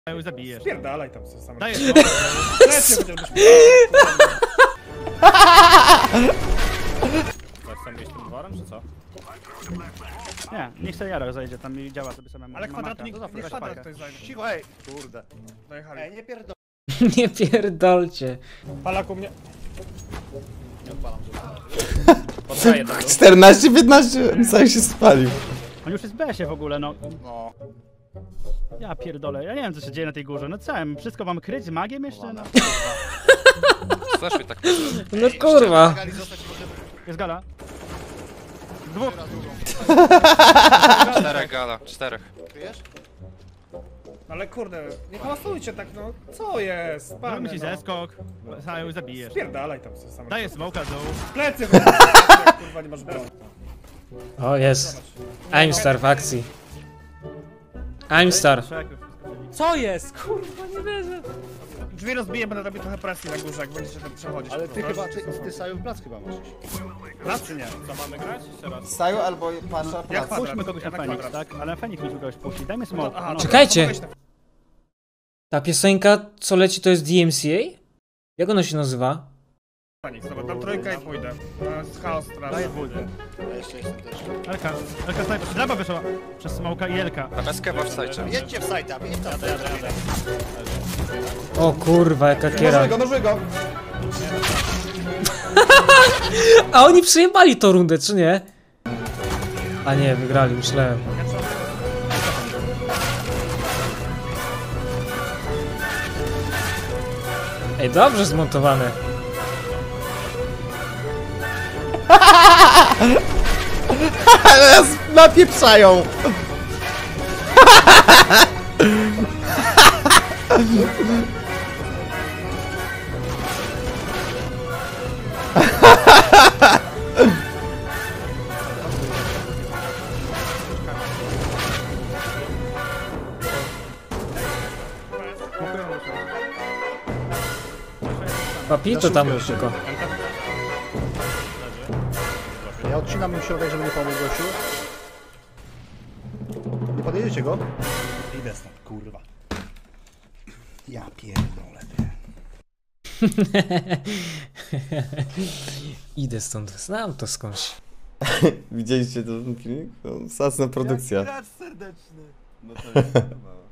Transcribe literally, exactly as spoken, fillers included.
Już zabijesz. Spierdalaj tam sobie sam. Dajesz Lecę chociażbyś... Chcesz sam iść tym dworem, czy co? Nie, niech sobie Jaro zajdzie tam i działa sobie samemu. Ale kwadratu nikt Mamaka. nie Weź kwadrat pakę. ktoś zajmie. Cicho, ej! Kurde. Dojechali. Ej, nie pierdol... Nie pierdolcie. Palak u mnie. Nie odpalam, żeby... Poddaję to. czternaście piętnaście, cały się spalił. On już jest w besie w ogóle, no. No. Ja pierdolę, ja nie wiem co się dzieje na tej górze. No co, wszystko mam kryć z magiem jeszcze? No. Zeszły tak. No kurwa. Jest gala. Dwóch. Czterech gala, czterech. Kryjesz? Ale kurde, nie hałasujcie tak, no. Co jest? Zrobimy Pane, ci no. zeskok. Sam już zabijesz. Spierdalaj tam sobie sam. Daję smoka dół. Plecy chodź. Kurwa, nie masz broni. O, jest. Aimstar w akcji. Aimstar. Co jest? Kurwa, nie wierzę. Drzwi rozbiję, będę robił trochę presji na górze, jak będziecie tam przechodzić. Ale ty chyba, ty, ty Saju w plac chyba masz. Raz czy nie? Co mamy grać? Jeszcze raz. Saju albo pasza Jak praca. kwadrat? Puśćmy kogoś na Ja Feniks, kwadrat. tak? Ale na Feniks musimy kogoś puścić. Dajmy smoke. Aha, no. Czekajcie. weź na- Ta piosenka, co leci, to jest D M C A? Jak ona się nazywa? Feniks, dobra, tam trójka i pójdę. To jest chaos straszny. Ja jeszcze jestem też. Elka, Elka snajper. Draba wyszła przez smoka i Elka. A bez kewa w sajcie. Jedźcie w sajta, jedźcie w sajta. O kurwa, jaka kiera. Nożuj go, nożuj go! A oni przyjebali tą rundę, czy nie? A nie, wygrali, myślałem. Ej, dobrze zmontowane. Ale nas napieprzają! Papito tam był tylko. Ja odcinam im środek, żeby nie pomóc gościu. Nie podjedziecie go? Idę stąd, kurwa. Ja pierdolę, ty. Idę stąd, znam to skądś. Widzieliście ten filmik? No, sasna produkcja. Gracz serdeczny. No to jest